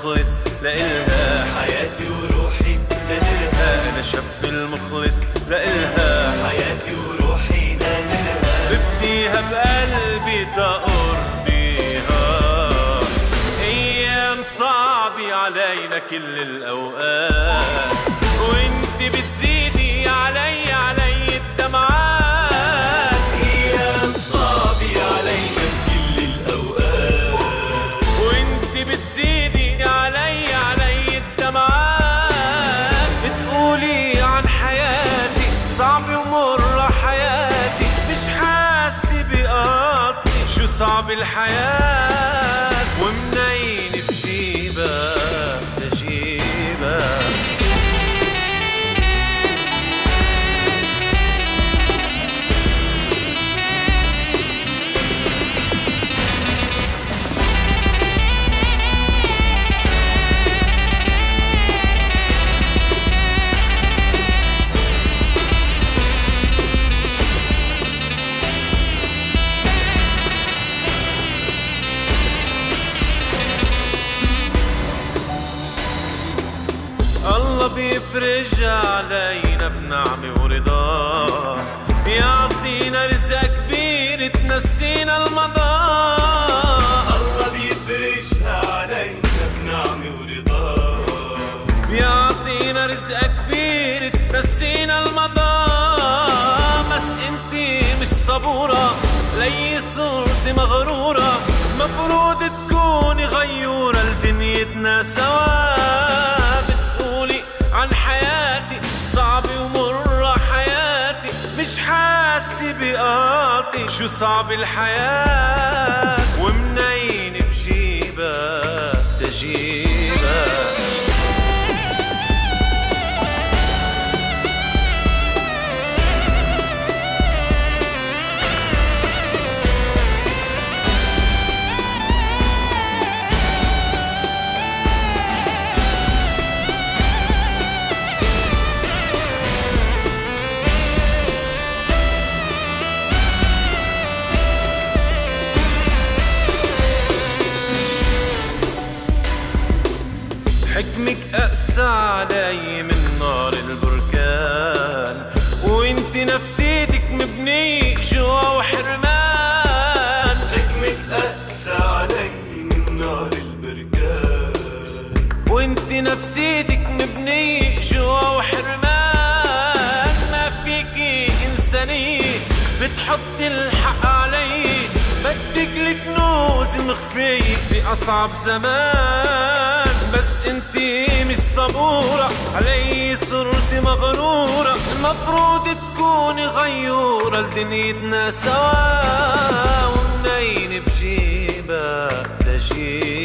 المخلص لإلها، حياتي وروحي نادرها. أنا شاب المخلص لإلها، حياتي وروحي نادرها. بفديها بقلبي تقربيها. أيام صعبة علينا كل الأوقات، وانت بتزيدي علي الدمعات. أيام صعبة علينا كل الأوقات، وانت بتزيدي علي الدمعات. بتقولي عن حياتي صعبة ومرة حياتي، مش حاسة بقاطي شو صعب الحياة، ومنين بجيبها تجيبها. الله بيفرج علينا بنعمة ورضاه، بيعطينا رزق كبير تنسينا المضاء. الله بيفرج علينا بنعمة ورضاه، بيعطينا رزق كبير تنسينا المضاء. بس انتي مش صبورة لي صرتي مغرورة، مفروض تكوني غيورة لدنيتنا سوا. عن حياتي صعبة ومرة حياتي، مش حاسة بقاطي شو صعب الحياة، ومنين بجيبها تجيبها. حكمك أقسى علي من نار البركان، وانت نفسيتك مبنية جوا وحرمان. حكمك أقسى علي من نار البركان، وانت نفسيتك مبنية جوا وحرمان. ما فيكي إنسانية بتحطي الحق علي، بدك الكنوز مخفية بأصعب زمان. بس انتي مش صبورة علي صرتي مغرورة، المفروض تكوني غيورة لدنيتنا سوا، ومنين بجيبها تجيبها.